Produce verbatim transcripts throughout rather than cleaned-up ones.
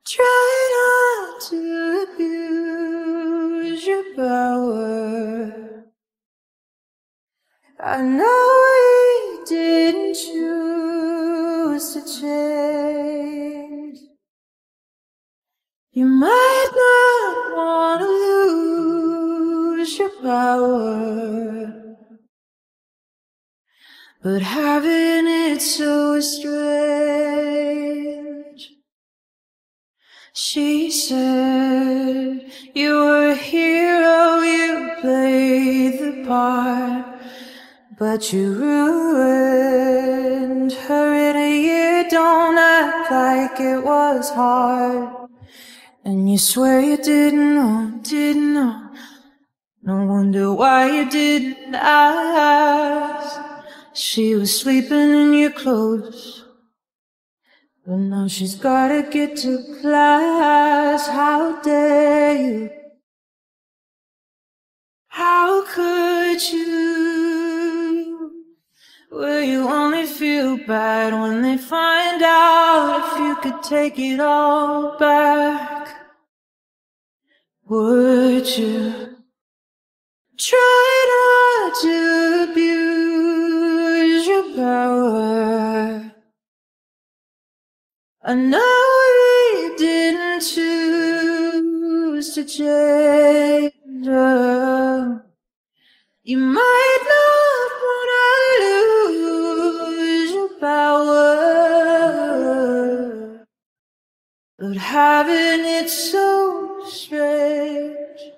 Try not to abuse your power. I know we didn't choose to change. You might not want to lose your power, but having it so strange. She said you were a hero, you played the part, but you ruined her in a year. Don't act like it was hard. And you swear you didn't know, didn't know. No wonder why you didn't ask. She was sleeping in your clothes, but now she's gotta get to class. How dare you? How could you? Will you only feel bad when they find out? If you could take it all back, would you? Try not to abuse your power. I know we didn't choose to change. You might not wanna lose your power, but having it so strange.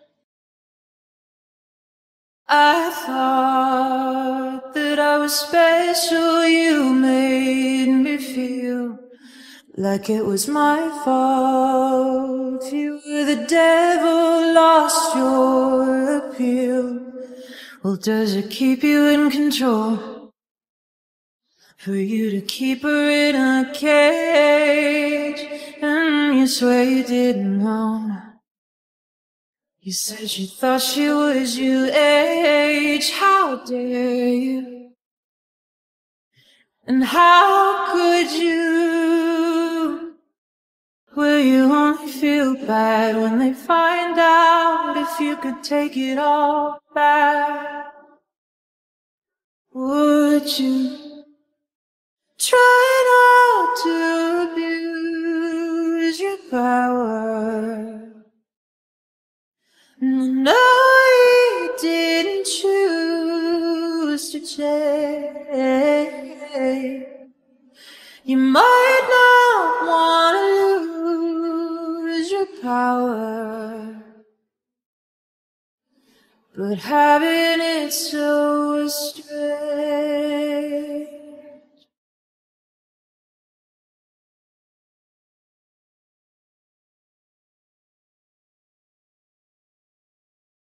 I thought that I was special. You made me feel like it was my fault. You were the devil, lost your appeal. Well, does it keep you in control? For you to keep her in a cage, and you swear you didn't know. You said you thought she was your age. How dare you? And how could you? Will you only feel bad when they find out? If you could take it all back, would you? Try not to abuse your power. No, you didn't choose to change. You might not want to lose your power, but having it so